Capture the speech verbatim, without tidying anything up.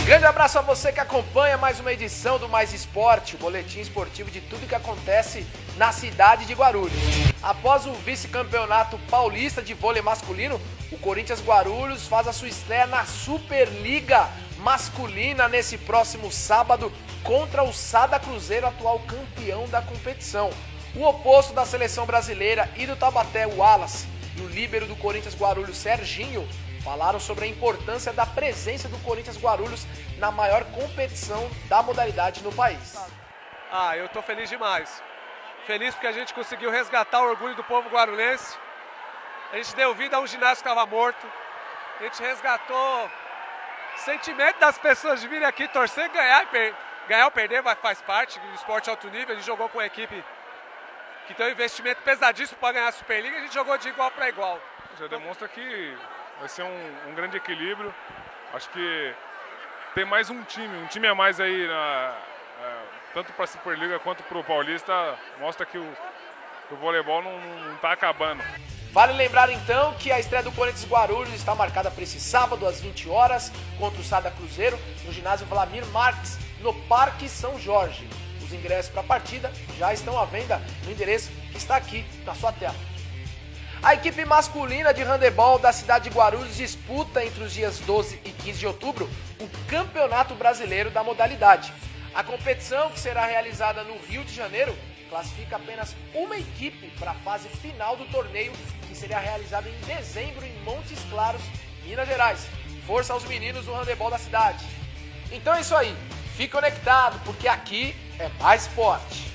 Grande abraço a você que acompanha mais uma edição do Mais Esporte, o boletim esportivo de tudo que acontece na cidade de Guarulhos. Após o vice-campeonato paulista de vôlei masculino, o Corinthians Guarulhos faz a sua estreia na Superliga Masculina nesse próximo sábado contra o Sada Cruzeiro, atual campeão da competição. O oposto da seleção brasileira e do Taubaté, o Wallace, e o líbero do Corinthians Guarulhos, Serginho, falaram sobre a importância da presença do Corinthians Guarulhos na maior competição da modalidade no país. Ah, eu tô feliz demais. Feliz porque a gente conseguiu resgatar o orgulho do povo guarulhense. A gente deu vida a um ginásio que estava morto. A gente resgatou o sentimento das pessoas de virem aqui torcer, ganhar, per... ganhar ou perder faz parte do esporte alto nível. A gente jogou com uma equipe que tem um investimento pesadíssimo para ganhar a Superliga. A gente jogou de igual para igual. Já demonstra que vai ser um, um grande equilíbrio. Acho que tem mais um time, um time a mais aí, na, é, tanto para a Superliga quanto para o Paulista. Mostra que o, que o voleibol não está acabando. Vale lembrar então que a estreia do Corinthians Guarulhos está marcada para esse sábado às vinte horas contra o Sada Cruzeiro no ginásio Vladimir Marques, no Parque São Jorge. Os ingressos para a partida já estão à venda no endereço que está aqui na sua tela. A equipe masculina de handebol da cidade de Guarulhos disputa entre os dias doze e quinze de outubro o Campeonato Brasileiro da modalidade. A competição, que será realizada no Rio de Janeiro, classifica apenas uma equipe para a fase final do torneio, que será realizado em dezembro em Montes Claros, Minas Gerais. Força aos meninos do handebol da cidade. Então é isso aí, fique conectado, porque aqui é mais esporte.